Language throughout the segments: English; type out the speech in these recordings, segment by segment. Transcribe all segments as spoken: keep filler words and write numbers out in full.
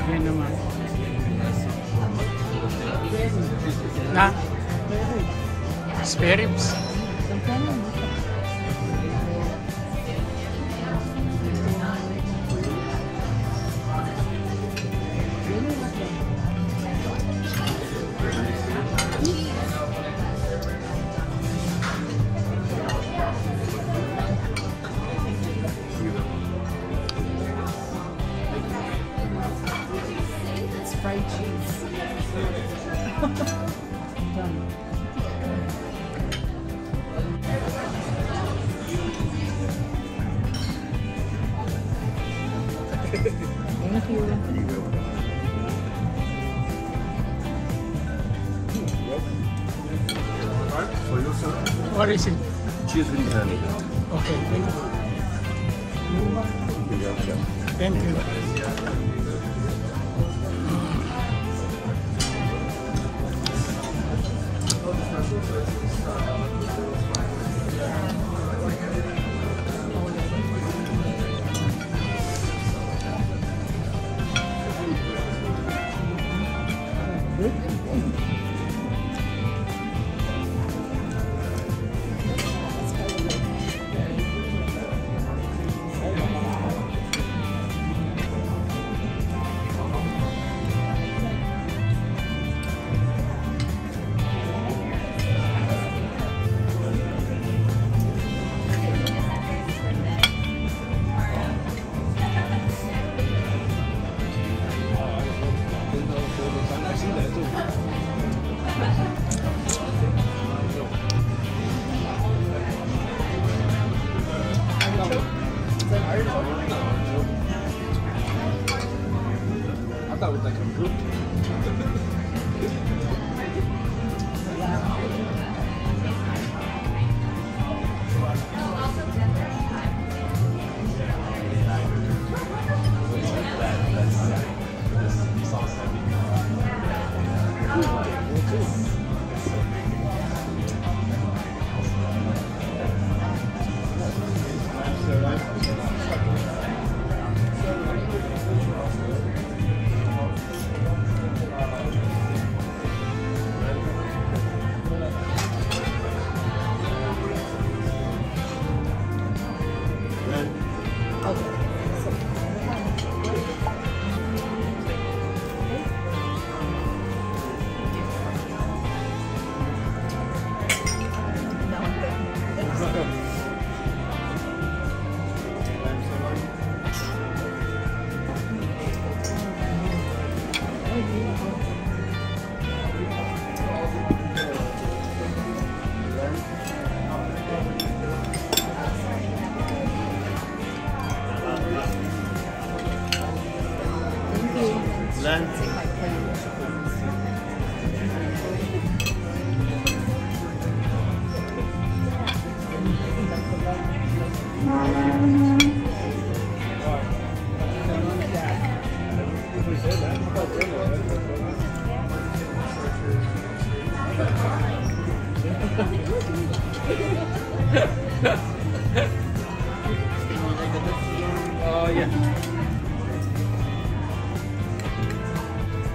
Yan naman. Na? Spare ribs. Fried cheese. Done. Thank you. For you, sir. What is it? Cheese with honey. Okay, thank you. You're welcome. Thank you. I thought it was like a group. Oh yeah.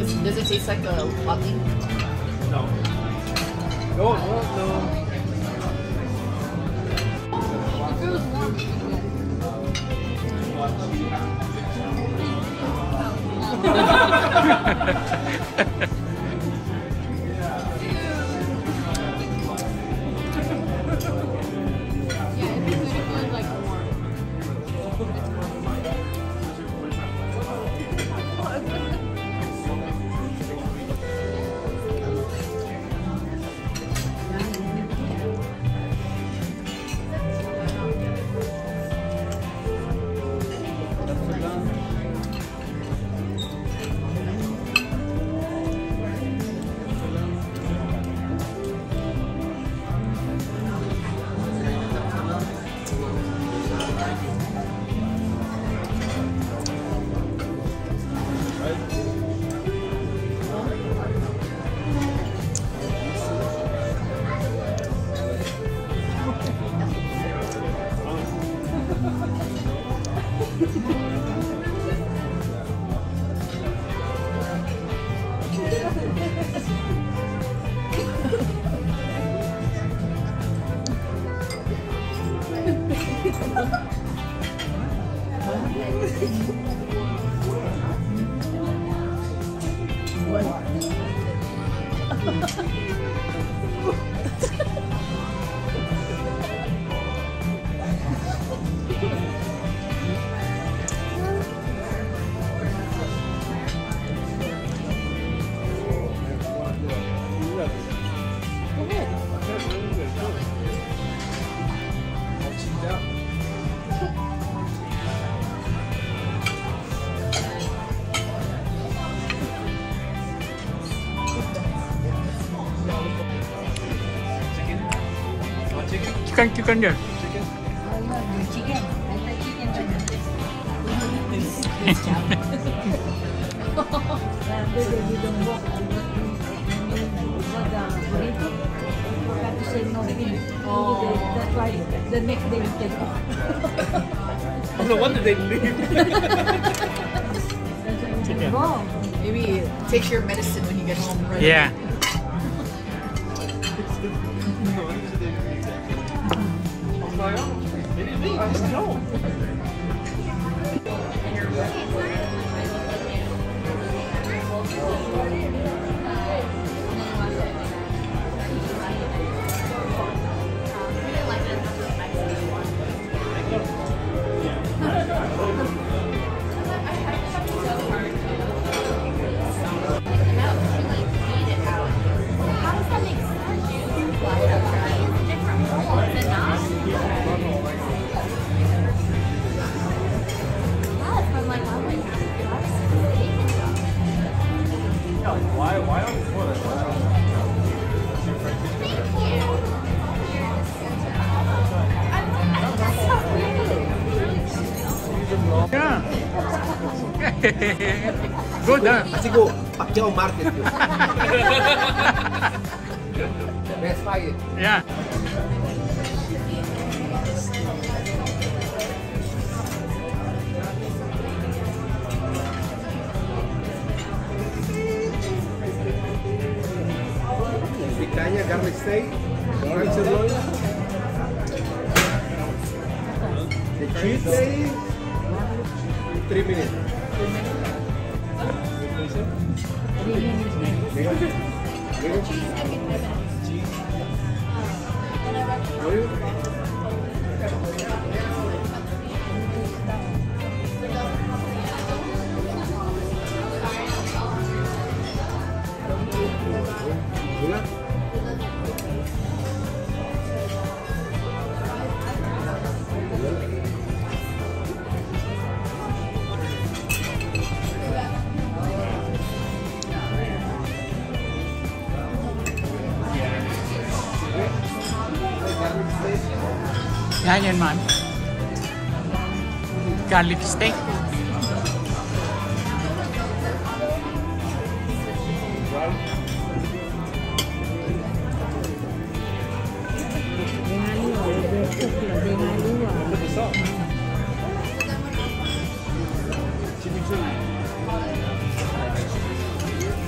Does, does it taste like the hot thing? No. No, no, no. It feels warm. Chicken, chicken there. Chicken. I like chicken. This job. You don't walk. Forgot to say no skin. That's why the next day we take off. Oh, no wonder they leave. Chicken. Wrong. Maybe take your medicine when you get home. Right? Yeah. They didn't leave. I said no. Why? Why on the toilet? Yeah. Good, huh? Kasi go, Pacquiao market yun. Best fight. Yeah. Picanha, garlic steak, garlic sirloin. The cheese steak, three minutes. Yan yan man. Garlic steak. Look at salt. Chimichurri.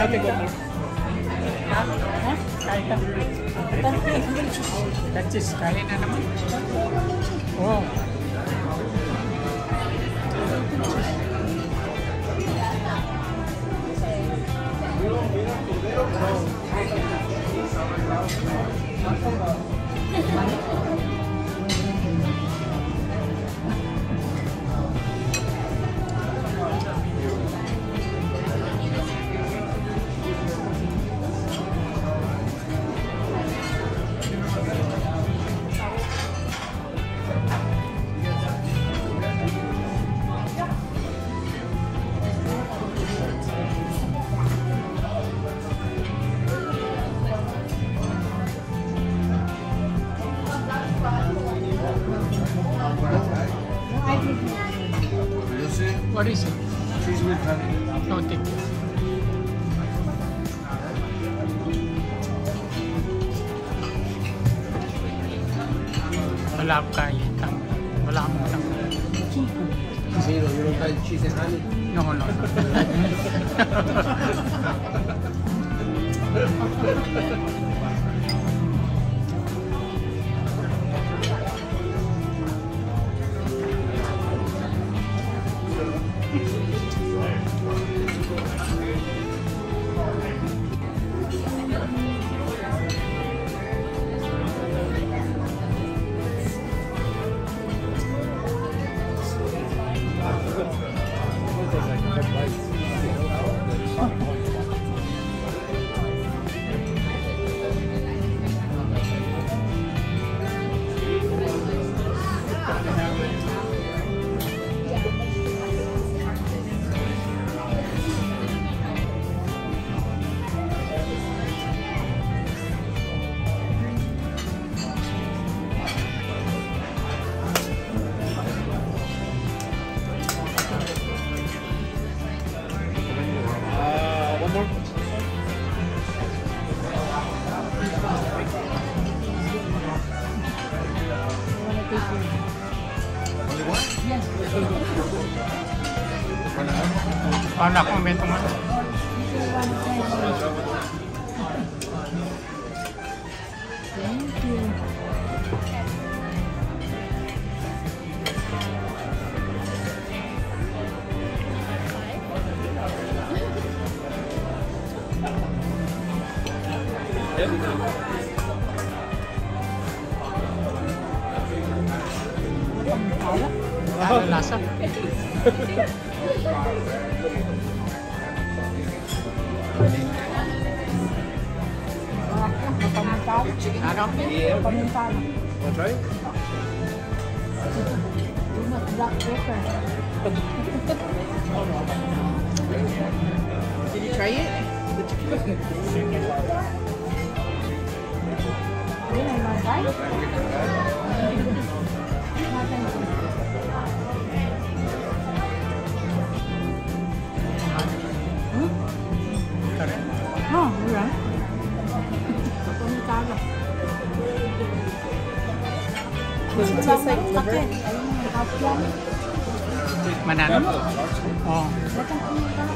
Sabi ko mo. Ha? Kaya ka. That's it. Kaya na naman. Oh. What is it? Cheese with honey. No, thank you. Wala akong kaya. Wala akong tang. Zero, you don't like cheese and honey? No, no, no. Uh, one more. Only one? Yes. Wala akong bento mo. Thank you. Ano lasa? Ano? Pamintana. Want to try? Too much black pepper. Did you try it? Yun ay matay. Karen. Oh, mura. Pamintana. Does it taste like liver? Okay. Ayun ang half yan. Manano? Oh. Batang pamintana.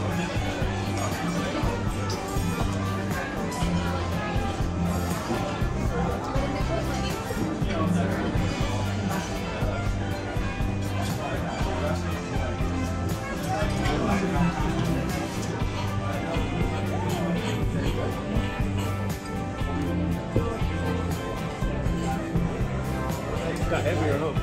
Got heavier, huh?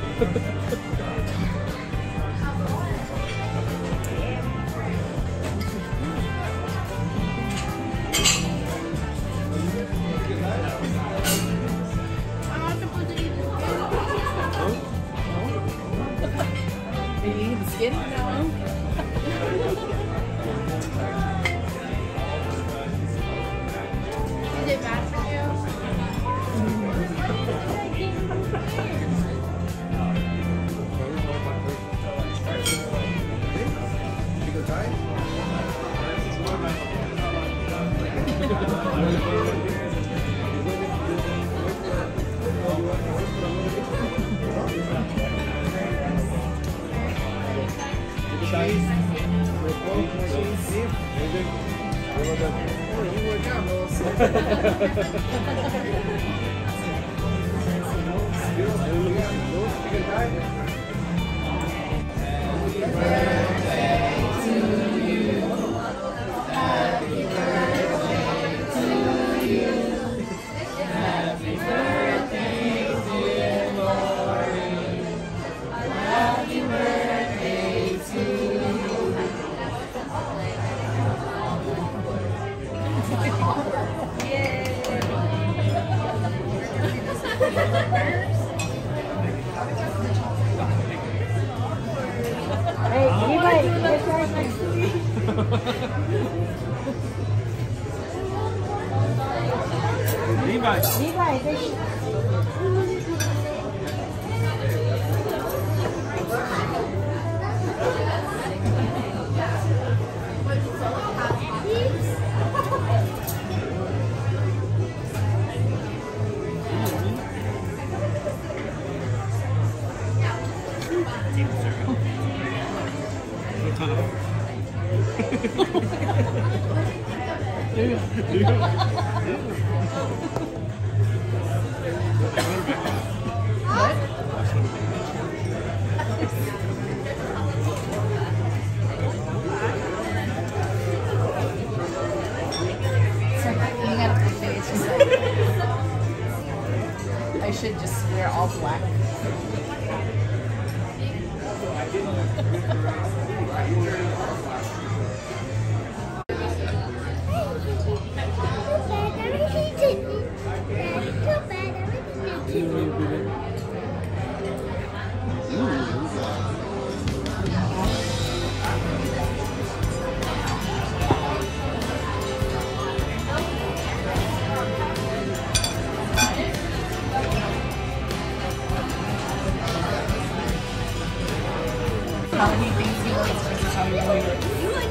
Are you eating the skin? No. Is it bad for you? Cheese. Cheese. Oh, you work out, Melissa. Hey, Levi, get right next to me. Levi. Levi, this. It's like looking at a buffet, it's just like, I should just wear all black. How many things he likes versus how many he likes.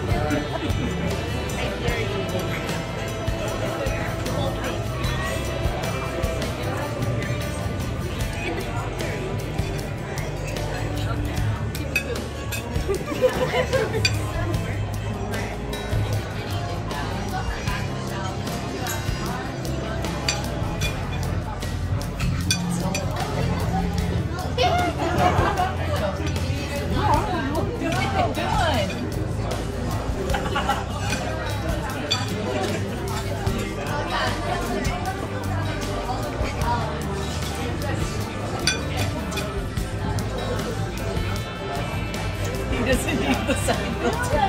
He doesn't need the side filter.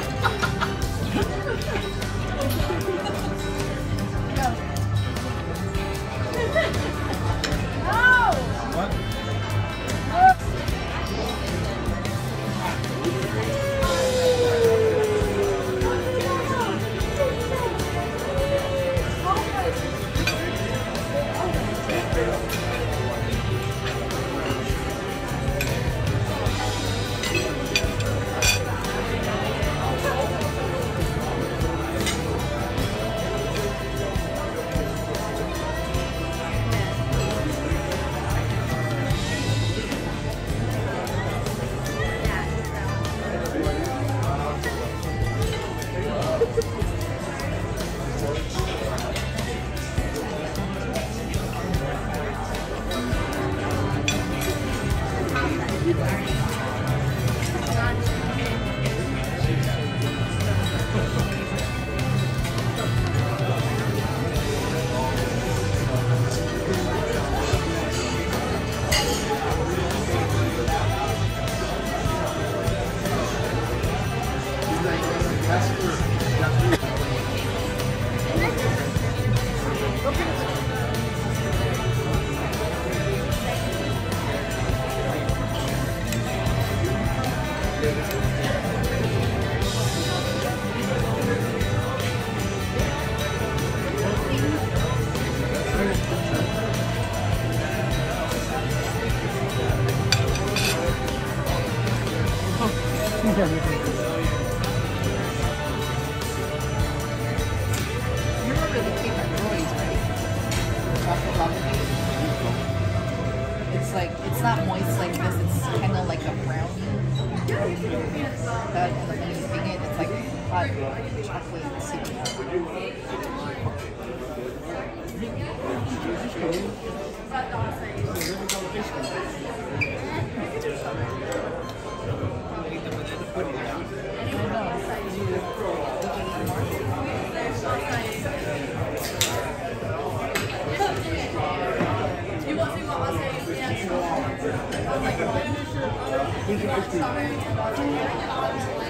You remember the cake at Roy's, right? Chocolate lava cake. It's like, it's not moist like this, it's kind of like a brownie. That, and then when you bring it, it's like hot chocolate secret. You want to see what I was saying? Yeah, sure. I'm like, sorry.